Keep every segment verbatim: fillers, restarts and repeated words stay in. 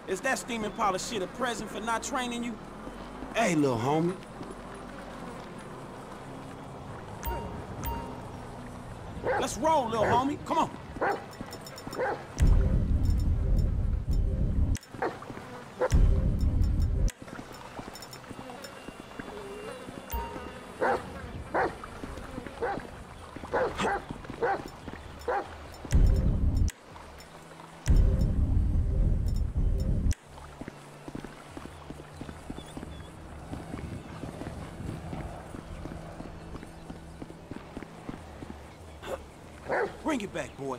Is that steaming pile of shit a present for not training you? Hey, little homie. Let's roll, little homie. Come on. Bring it back, boy.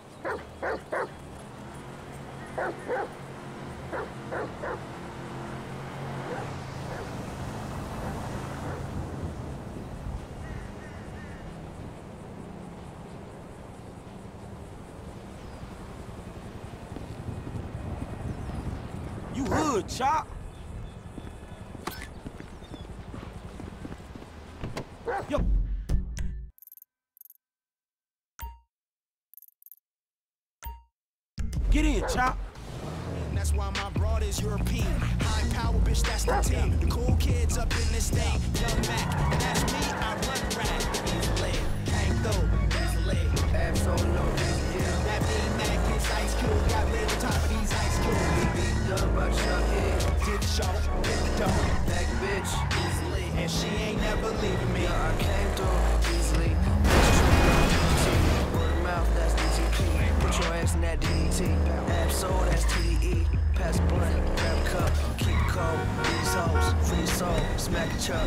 You hood, Chop. Yo. Get in, Chop. That's why my broad is European. High power, bitch, that's the team. The cool kids up in this thing. Young Mac, that's me, I run rap. Easily, hang through, easily. Absolutely, yeah. That mean Mac is ice cube. Got lit on top of these ice cubes. Beat up by Chucky. Did the show, hit the dome. Back bitch, easily. And she ain't never leaving me. Yeah, I came through easily. Word of mouth, that's D T P. Put your ass in that D D T. Absol, that's T D E. Pass a blunt, grab a cup, keep it cold. These hoes, free soul, smack a chuck.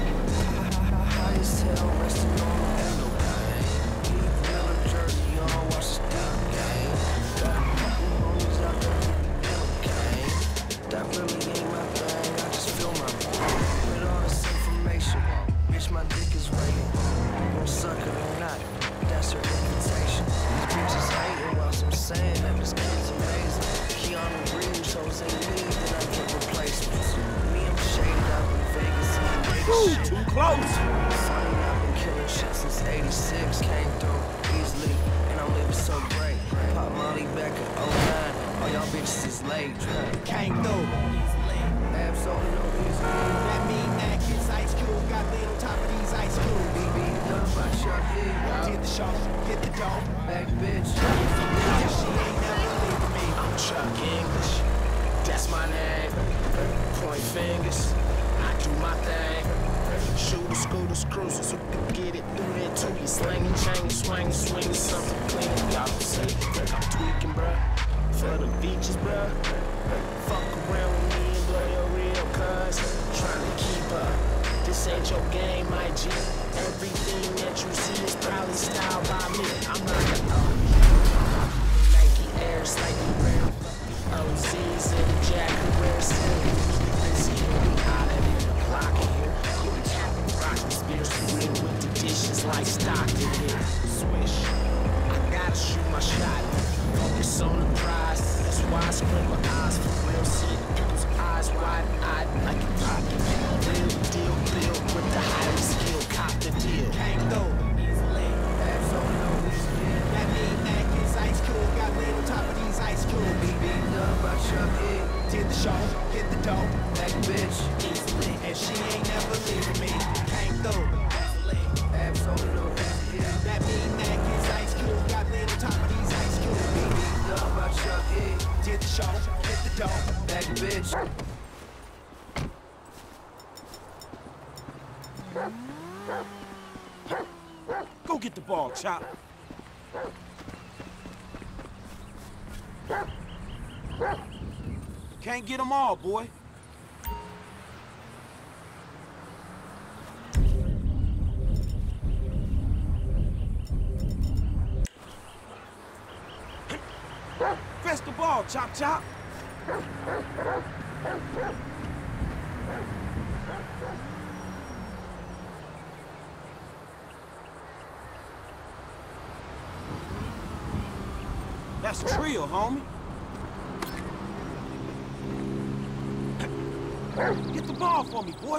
High as hell, resting on the window pane. Eat vanilla jerky, you don't watch the steam game. Got a couple homies out there who never came. That really ain't my thing, I just feel my brain. With all this information, bitch, my dick is waiting. You gon' suck it or not, that's her invitation. These bitches hating while I'm saying that this kid's amazing. Keanu Reeves, Jose Lee, then I get replacements. Me, I'm shaded out in Vegas. Ooh, too close. Funny, I've been killing shit since eighty-six. Came through easily, and I'm living so great. Pop Molly back in oh nine. All y'all bitches is late. Came through easily. Absolutely no easily. That mean that kid's ice cube. Got lit on top of these ice cubes. Beat up by Chucky. Did the show, hit the dough. Back bitch. She ain't never leaving me. I'm Chuck English. That's my name. Point fingers. I do my thing. Shooters, scooters, cruisers, who can get it through there too. You slinging, chain, swinging, swinging, something clean. Y'all don't see I'm tweaking, bruh. For the features, bruh. Fuck around with me and blow your real cuz. Trying to keep up. This ain't your game, my G. Everything that you see is probably styled by me. I'm not a uh, Nike Air, slightly rare. O Z's in the jacket, rare silly. Busy, we hotter than the clock here. You be tapping rockin' spears, real with the dishes like Stockton here. Swish, I gotta shoot my shot. Focus on the prize. That's why I screen my eyes for real. See it, people's eyes wide-eyed like a pocket. Real deal, build with the highly skilled. Cop the deal. Came through easily. Absolutely. That mean Mac is ice cool. Got lit on top of these ice cubes. Beat up by Chucky. Did the show, hit the dough. Back bitch, easily. And she ain't never leaving me. Came through easily. Absolutely. That mean Mac is ice cool. Got lit on top of these ice cubes. Beat up by Chucky. Did the show, hit the dough. Back bitch. Go get the ball, Chop. Can't get them all, boy. Press the ball, Chop Chop. That's Trill, homie. Get the ball for me, boy.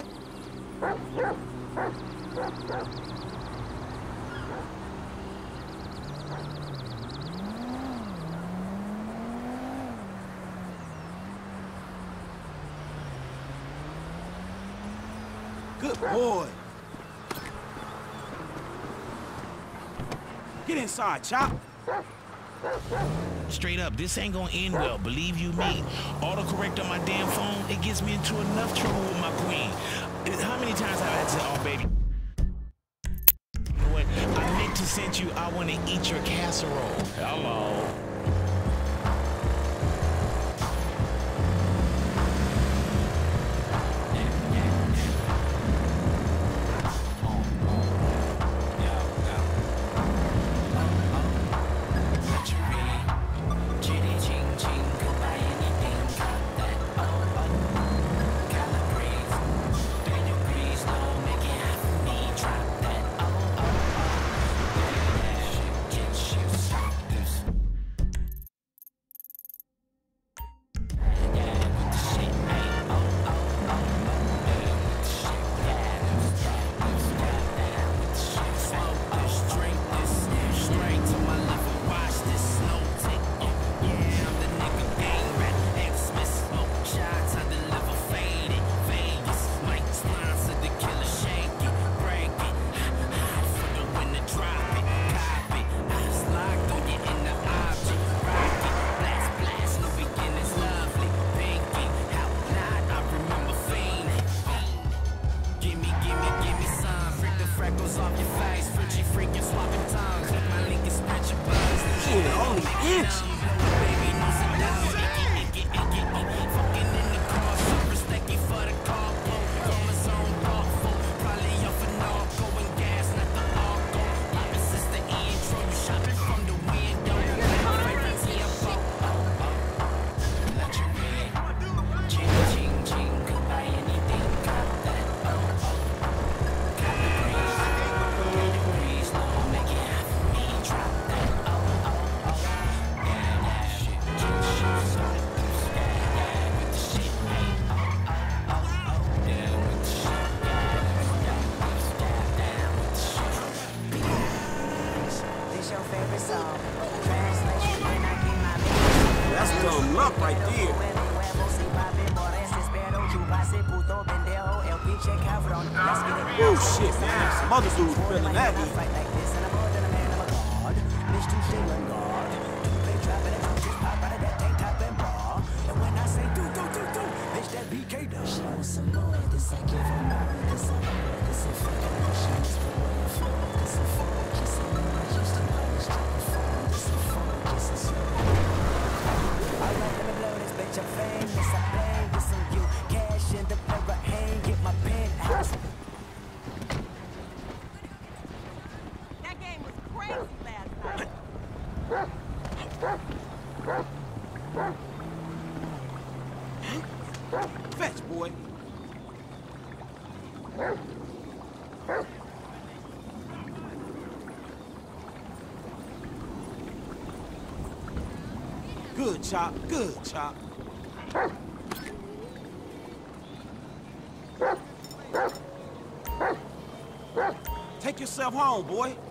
Good boy. Get inside, Chop. Straight up, this ain't gonna end well, believe you me. Autocorrect on my damn phone, it gets me into enough trouble with my queen. How many times have I had to say, oh baby? You know what? I meant to send you, I wanna eat your casserole. Hello. That's dumb luck right there. Oh shit, man. Some other dudes feeling that heat. Fetch, boy. Good, Chop. Good, Chop. Take yourself home, boy.